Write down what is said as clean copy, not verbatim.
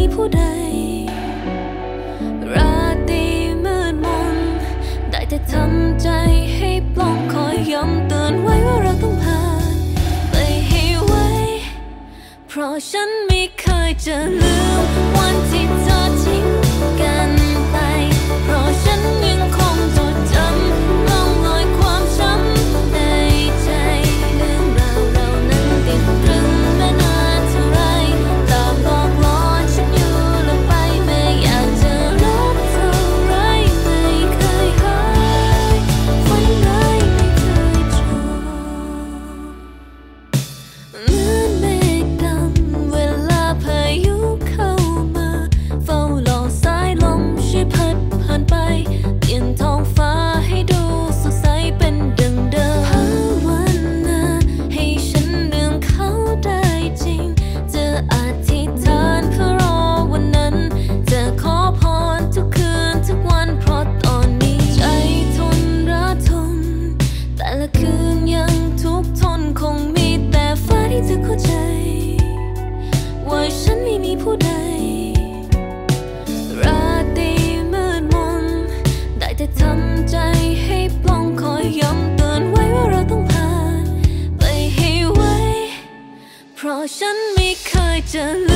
ผู้ใดราตรีมืดมนได้แต่ทำใจให้ปลงคอยย้ำเตือนไว้ว่าเราต้องผ่านไปให้ไวเพราะฉันไม่เคยจะลืมวันที่เธอทิ้งกันไปเพราะฉันยังคงจดจำล่องลอยความช้ำในใจเรื่องราวเรานั้นติดตรึงแม้นานเท่าไรตามบอกล้อฉันอยู่ลงไปไม่อยากจะรักเท่าไรไม่เคยหายฝันร้ายไม่เคยจบเหมือนเมฆดำเวลาพายุเข้ามาเฝ้ารอสายลมช่วยพัดผ่านไปเปลี่ยนท้องฟ้าให้ดูสดใสเป็นดังเดิมภาวนาให้ฉันลืมเขาได้จริงจะอธิษฐานเพื่อรอวันนั้นจะขอพรทุกคืนทุกวันเพราะตอนนี้ใจทนระทมแต่ละคืนยังทุกข์ทนคงมีแต่ฟ้าที่จะเข้าใจว่าฉันไม่มีผู้ใดราตรีมืดมนได้แต่ทำใจให้ปลงคอยย้ำเตือนไว้ว่าเราต้องผ่านไปให้ไวเพราะฉันไม่เคยจะ